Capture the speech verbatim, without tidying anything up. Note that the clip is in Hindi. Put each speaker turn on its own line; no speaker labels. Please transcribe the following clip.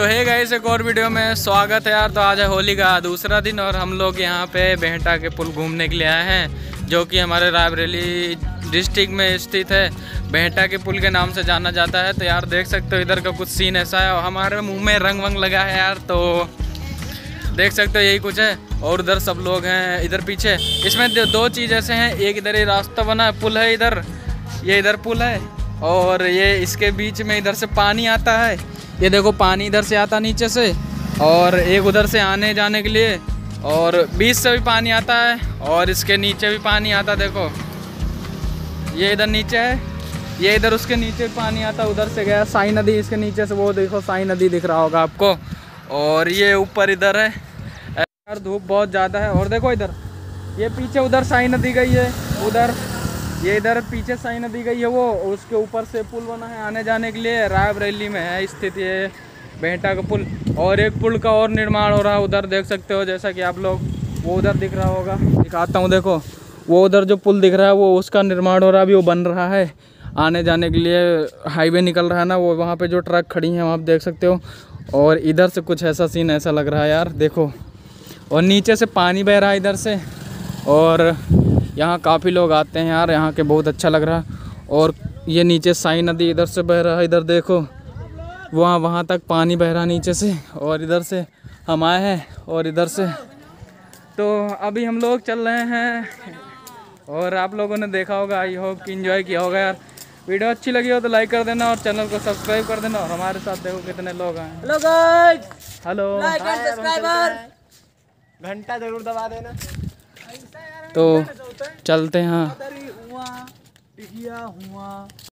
तो है गाइस, एक और वीडियो में स्वागत है यार। तो आज है होली का दूसरा दिन और हम लोग यहाँ पे बेहटा के पुल घूमने के लिए आए हैं, जो कि हमारे रायबरेली डिस्ट्रिक्ट में स्थित है। बेहटा के पुल के नाम से जाना जाता है। तो यार देख सकते हो इधर का कुछ सीन ऐसा है और हमारे मुंह में रंग वंग लगा है यार, तो देख सकते हो यही कुछ है। और उधर सब लोग हैं इधर पीछे। इसमें दो चीज़ ऐसे हैं, एक इधर ये रास्ता बना है, पुल है इधर, ये इधर पुल है और ये इसके बीच में इधर से पानी आता है। ये देखो पानी इधर से आता नीचे से और एक उधर से आने जाने के लिए, और बीच से भी पानी आता है और इसके नीचे भी पानी आता है। देखो ये इधर नीचे है, ये इधर उसके नीचे भी पानी आता है। उधर से गया साई नदी, इसके नीचे से वो देखो साई नदी दिख रहा होगा आपको। और ये ऊपर इधर है यार, धूप बहुत ज़्यादा है। और देखो इधर ये पीछे उधर साई नदी गई है, उधर ये इधर पीछे साई नदी गई है वो, उसके ऊपर से पुल बना है आने जाने के लिए। रायबरेली में है स्थित ये बेहटा का पुल। और एक पुल का और निर्माण हो रहा है उधर, देख सकते हो, जैसा कि आप लोग वो उधर दिख रहा होगा, दिखाता हूँ। देखो वो उधर जो पुल दिख रहा है वो उसका निर्माण हो रहा है, अभी वो बन रहा है। आने जाने के लिए हाईवे निकल रहा है ना, वो वहाँ पर जो ट्रक खड़ी हैं वहाँ आप देख सकते हो। और इधर से कुछ ऐसा सीन ऐसा लग रहा है यार, देखो। और नीचे से पानी बह रहा है इधर से, और यहाँ काफ़ी लोग आते हैं यार, यहाँ के बहुत अच्छा लग रहा है। और ये नीचे साई नदी इधर से बह रहा है, इधर देखो वहाँ वहाँ तक पानी बह रहा है नीचे से। और इधर से हम आए हैं और इधर से तो अभी हम लोग चल रहे हैं। और आप लोगों ने देखा होगा, आई होप कि एंजॉय किया होगा यार। वीडियो अच्छी लगी हो तो लाइक कर देना और चैनल को सब्सक्राइब कर देना। और हमारे साथ देखो कितने लोग हैं।
Hello guys,
hello,
like and subscriber, घंटा जरूर दबा देना।
तो चलते हैं।
हुआ